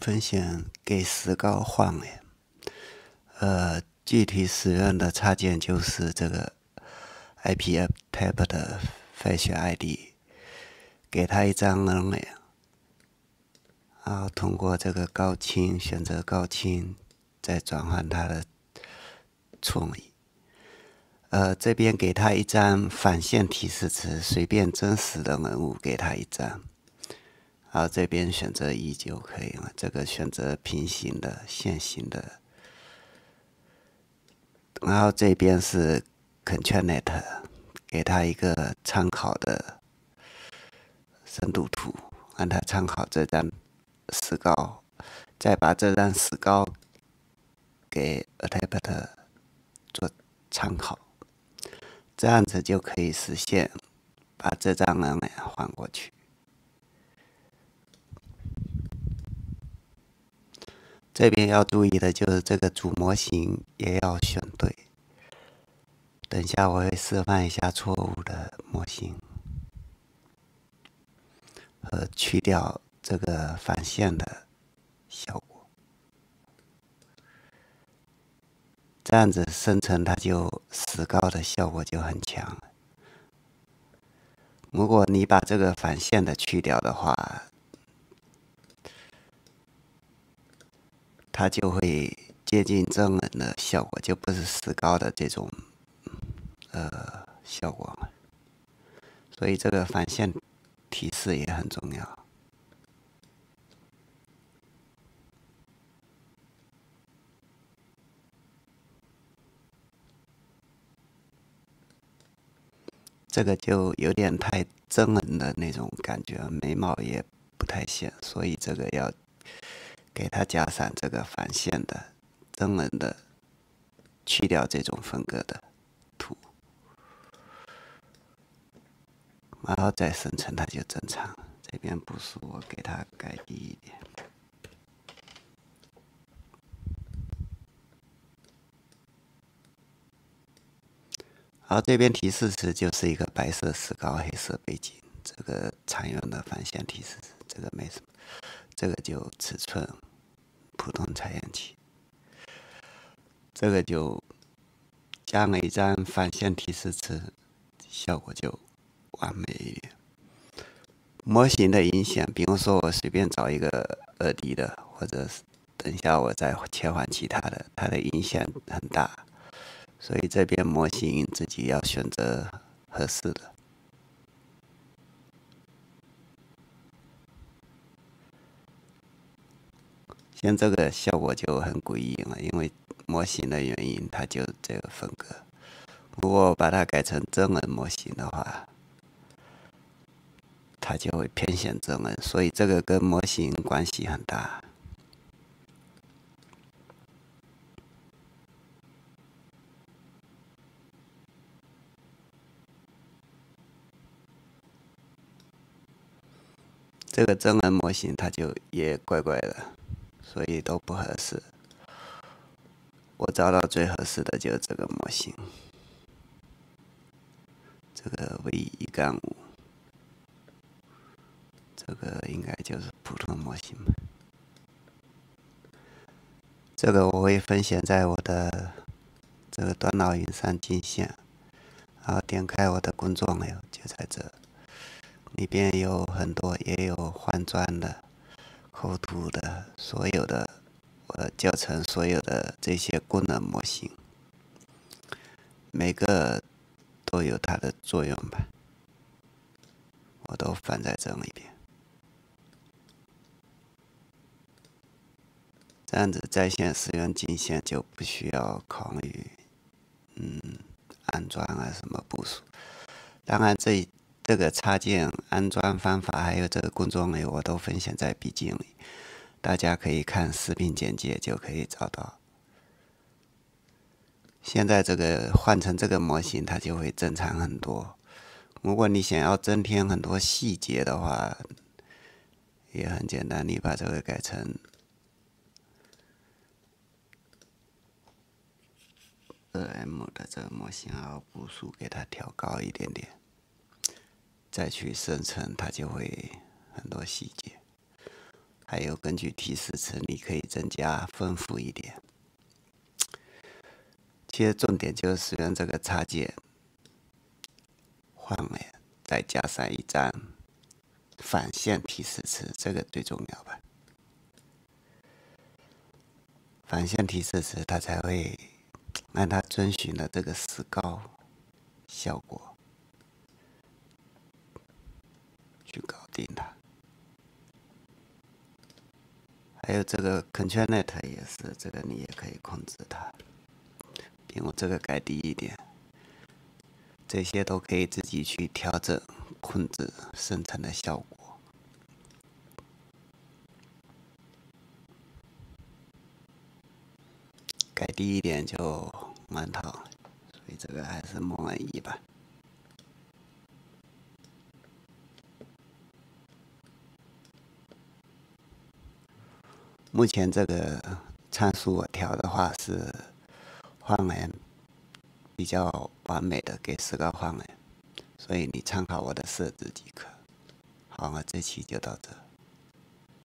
分享给石膏换诶，具体使用的插件就是这个 IPF Tab 的 Flash ID， 给它一张人脸，然后通过这个高清选择高清，再转换它的处理。这边给它一张反线提示词，随便真实的人物给它一张。然后这边选择1就可以了，这个选择平行的、线性的。然后这边是 ControlNet， 给它一个参考的深度图，让它参考这张石膏，再把这张石膏给 Adapt 做参考，这样子就可以实现把这张人脸换过去。这边要注意的就是这个主模型也要选对。等一下我会示范一下错误的模型，和去掉这个反线的效果。这样子生成它就石膏的效果就很强了。如果你把这个反线的去掉的话，它就会接近真人的效果，就不是石膏的这种效果了。所以这个反线提示也很重要。这个就有点太真人的那种感觉，眉毛也不太像，所以这个要给它加上这个反线的真人的，去掉这种风格的图，然后再生成它就正常。这边步数我给它改低一点。好，这边提示词就是一个白色石膏、黑色背景，这个常用的反线提示词，这个没什么。这个就尺寸普通采样器，这个就加了一张反线提示词，效果就完美一点。模型的影响，比如说我随便找一个2D 的，或者是等一下我再切换其他的，它的影响很大。所以这边模型自己要选择合适的。像这个效果就很诡异了，因为模型的原因，它就这个风格。如果把它改成真人模型的话，它就会偏向真人，所以这个跟模型关系很大。这个真人模型它就也怪怪的，所以都不合适。我找到最合适的就是这个模型，这个 V1-5，这个应该就是普通模型吧。这个我会分享在我的这个端脑云上进线，然后点开我的工作流，就在这里边有很多，也有换装的、抠图的，所有的我的教程所有的这些功能模型，每个都有它的作用吧，我都放在这里边。这样子在线使用进线就不需要考虑安装啊什么部署。当然这个插件安装方法还有这个工作流我都分享在笔记里，大家可以看视频简介就可以找到。现在这个换成这个模型，它就会正常很多。如果你想要增添很多细节的话，也很简单，你把这个改成2M 的这个模型，然后步数给它调高一点点，再去生成，它就会很多细节。 还有根据提示词，你可以增加丰富一点。其实重点就是使用这个插件换位，再加上一张反线提示词，这个最重要吧。反线提示词，它才会按它遵循的这个石膏效果去搞定它。还有这个 ControlNet 也是，这个你也可以控制它，比如这个改低一点，这些都可以自己去调整控制生成的效果。改低一点就乱套，所以这个还是默认1吧。目前这个参数我调的话是换人比较完美的给石膏换人，所以你参考我的设置即可。好，我这期就到这。